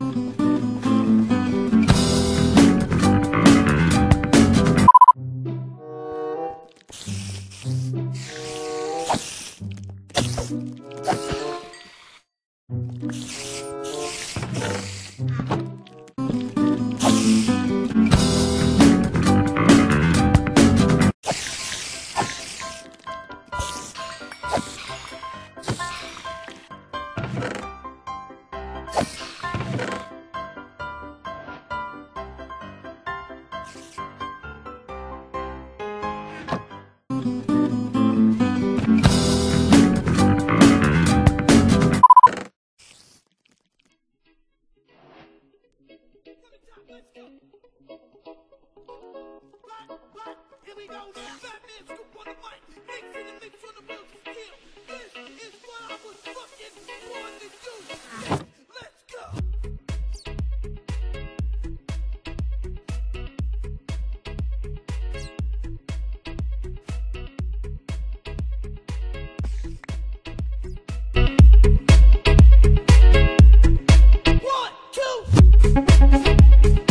Let's go. Right. Here we go now. Batman scoop on the mic. Mix in the mix on the wheels of steel. This is what I was fucking born to do. Yes, let's go. One, two.